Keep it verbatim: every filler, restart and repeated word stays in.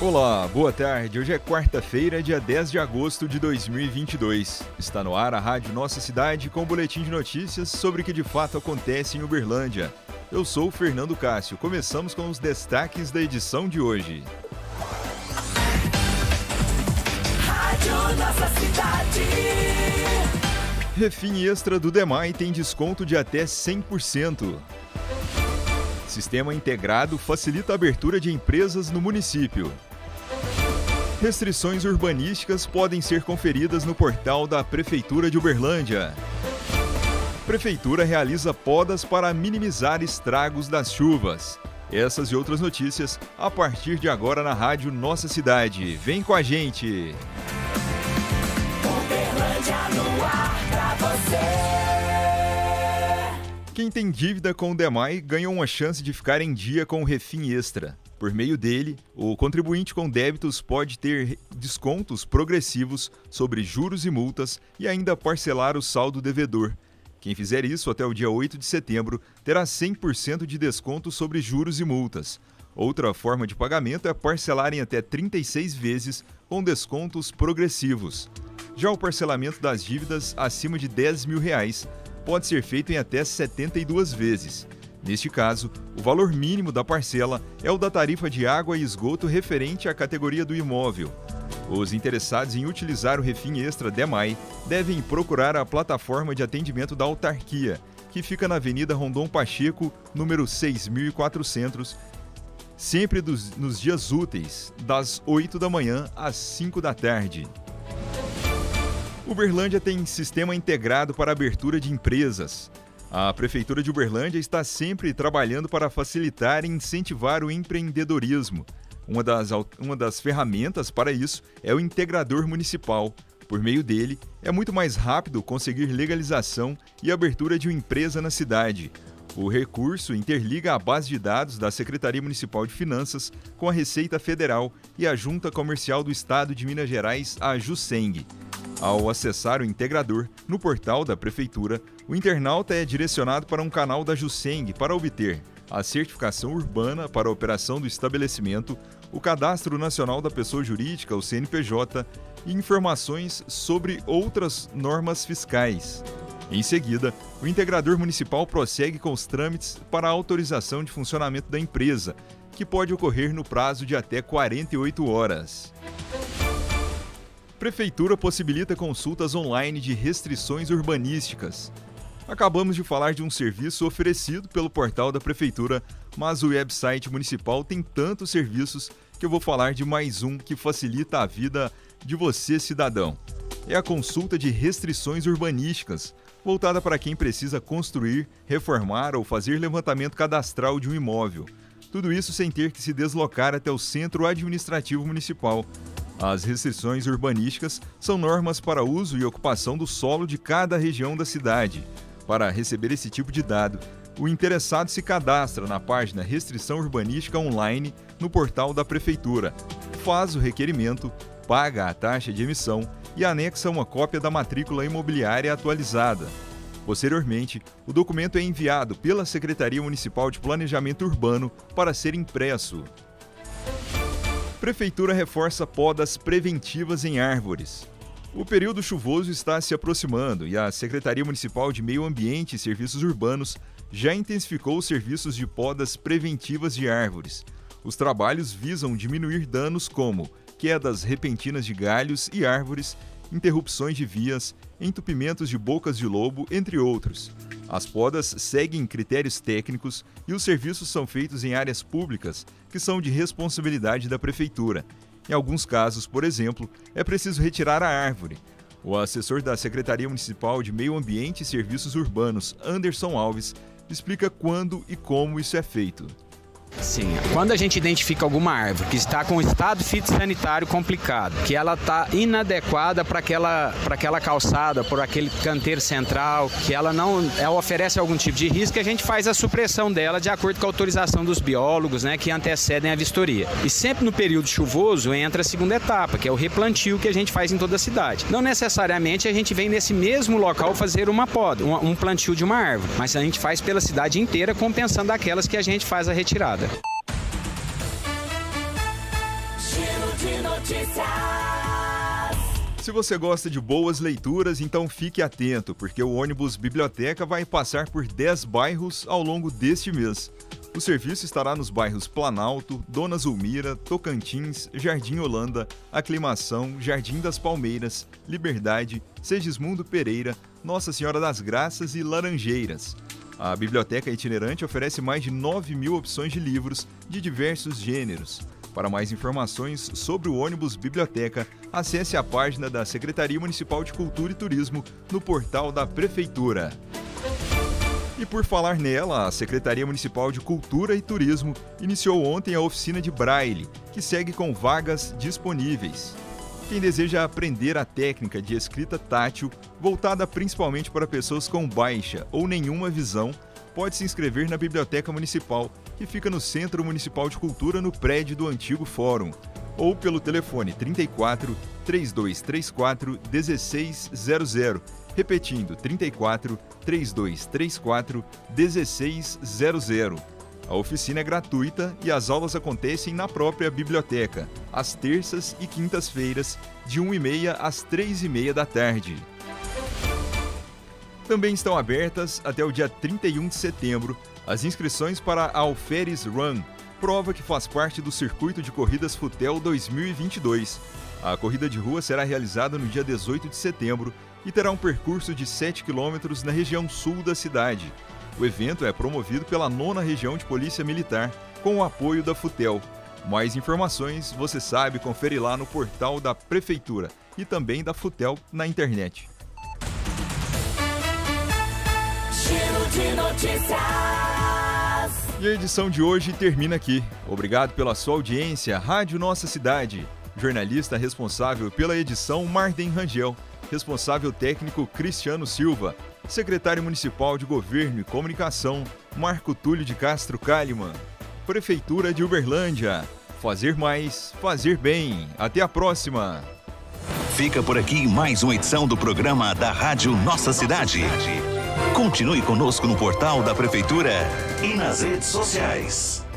Olá, boa tarde. Hoje é quarta-feira, dia dez de agosto de dois mil e vinte e dois. Está no ar a Rádio Nossa Cidade com um boletim de notícias sobre o que de fato acontece em Uberlândia. Eu sou o Fernando Cássio. Começamos com os destaques da edição de hoje. Rádio Nossa Cidade. Refim extra do DEMAI tem desconto de até cem por cento. Sistema integrado facilita a abertura de empresas no município. Restrições urbanísticas podem ser conferidas no portal da Prefeitura de Uberlândia. Prefeitura realiza podas para minimizar estragos das chuvas. Essas e outras notícias a partir de agora na Rádio Nossa Cidade. Vem com a gente! Uberlândia no ar pra você. Quem tem dívida com o DEMAI ganha uma chance de ficar em dia com o Refim Extra. Por meio dele, o contribuinte com débitos pode ter descontos progressivos sobre juros e multas e ainda parcelar o saldo devedor. Quem fizer isso até o dia oito de setembro terá cem por cento de desconto sobre juros e multas. Outra forma de pagamento é parcelar em até trinta e seis vezes com descontos progressivos. Já o parcelamento das dívidas acima de dez mil reais pode ser feito em até setenta e duas vezes. Neste caso, o valor mínimo da parcela é o da tarifa de água e esgoto referente à categoria do imóvel. Os interessados em utilizar o Refim Extra DEMAI devem procurar a plataforma de atendimento da autarquia, que fica na Avenida Rondon Pacheco, número seis mil e quatrocentos, sempre dos, nos dias úteis, das oito da manhã às cinco da tarde. Uberlândia tem sistema integrado para abertura de empresas. A Prefeitura de Uberlândia está sempre trabalhando para facilitar e incentivar o empreendedorismo. Uma das, uma das ferramentas para isso é o integrador municipal. Por meio dele, é muito mais rápido conseguir legalização e abertura de uma empresa na cidade. O recurso interliga a base de dados da Secretaria Municipal de Finanças com a Receita Federal e a Junta Comercial do Estado de Minas Gerais, a JUSENG. Ao acessar o integrador no portal da Prefeitura, o internauta é direcionado para um canal da JUSENG para obter a certificação urbana para a operação do estabelecimento, o Cadastro Nacional da Pessoa Jurídica, o C N P J, e informações sobre outras normas fiscais. Em seguida, o integrador municipal prossegue com os trâmites para a autorização de funcionamento da empresa, que pode ocorrer no prazo de até quarenta e oito horas. Prefeitura possibilita consultas online de restrições urbanísticas. Acabamos de falar de um serviço oferecido pelo portal da Prefeitura, mas o website municipal tem tantos serviços que eu vou falar de mais um que facilita a vida de você, cidadão. É a consulta de restrições urbanísticas, voltada para quem precisa construir, reformar ou fazer levantamento cadastral de um imóvel. Tudo isso sem ter que se deslocar até o Centro Administrativo Municipal. As restrições urbanísticas são normas para uso e ocupação do solo de cada região da cidade. Para receber esse tipo de dado, o interessado se cadastra na página Restrição Urbanística Online no portal da Prefeitura, faz o requerimento, paga a taxa de emissão e anexa uma cópia da matrícula imobiliária atualizada. Posteriormente, o documento é enviado pela Secretaria Municipal de Planejamento Urbano para ser impresso. Prefeitura reforça podas preventivas em árvores. O período chuvoso está se aproximando e a Secretaria Municipal de Meio Ambiente e Serviços Urbanos já intensificou os serviços de podas preventivas de árvores. Os trabalhos visam diminuir danos como quedas repentinas de galhos e árvores, interrupções de vias, entupimentos de bocas de lobo, entre outros. As podas seguem critérios técnicos e os serviços são feitos em áreas públicas, que são de responsabilidade da Prefeitura. Em alguns casos, por exemplo, é preciso retirar a árvore. O assessor da Secretaria Municipal de Meio Ambiente e Serviços Urbanos, Anderson Alves, explica quando e como isso é feito. Sim, quando a gente identifica alguma árvore que está com estado fitossanitário complicado, que ela está inadequada para aquela, para aquela calçada, por aquele canteiro central, que ela não ela oferece algum tipo de risco, a gente faz a supressão dela de acordo com a autorização dos biólogos, né, que antecedem a vistoria. E sempre no período chuvoso entra a segunda etapa, que é o replantio que a gente faz em toda a cidade. Não necessariamente a gente vem nesse mesmo local fazer uma poda, um, um plantio de uma árvore, mas a gente faz pela cidade inteira, compensando aquelas que a gente faz a retirada. Giro Notícias. Se você gosta de boas leituras, então fique atento, porque o ônibus Biblioteca vai passar por dez bairros ao longo deste mês. O serviço estará nos bairros Planalto, Dona Zulmira, Tocantins, Jardim Holanda, Aclimação, Jardim das Palmeiras, Liberdade, Segismundo Pereira, Nossa Senhora das Graças e Laranjeiras. A biblioteca itinerante oferece mais de nove mil opções de livros de diversos gêneros. Para mais informações sobre o ônibus Biblioteca, acesse a página da Secretaria Municipal de Cultura e Turismo no portal da Prefeitura. E por falar nela, a Secretaria Municipal de Cultura e Turismo iniciou ontem a oficina de Braille, que segue com vagas disponíveis. Quem deseja aprender a técnica de escrita tátil, voltada principalmente para pessoas com baixa ou nenhuma visão, pode se inscrever na Biblioteca Municipal, que fica no Centro Municipal de Cultura, no prédio do antigo Fórum, ou pelo telefone trinta e quatro, três dois três quatro, dezesseis zero zero, repetindo trinta e quatro, três dois três quatro, dezesseis zero zero. A oficina é gratuita e as aulas acontecem na própria biblioteca, às terças e quintas-feiras, de uma e meia às três e meia da tarde. Também estão abertas, até o dia trinta e um de setembro, as inscrições para a Alferes Run, prova que faz parte do Circuito de Corridas Futel dois mil e vinte e dois. A corrida de rua será realizada no dia dezoito de setembro e terá um percurso de sete quilômetros na região sul da cidade. O evento é promovido pela nona Região de Polícia Militar, com o apoio da Futel. Mais informações você sabe conferir lá no portal da Prefeitura e também da Futel na internet. Giro de notícias. E a edição de hoje termina aqui. Obrigado pela sua audiência. Rádio Nossa Cidade. Jornalista responsável pela edição, Marden Rangel. Responsável técnico, Cristiano Silva. Secretário Municipal de Governo e Comunicação, Marco Túlio de Castro Kalimann. Prefeitura de Uberlândia. Fazer mais, fazer bem. Até a próxima. Fica por aqui mais uma edição do programa da Rádio Nossa Cidade. Continue conosco no portal da Prefeitura e nas redes sociais.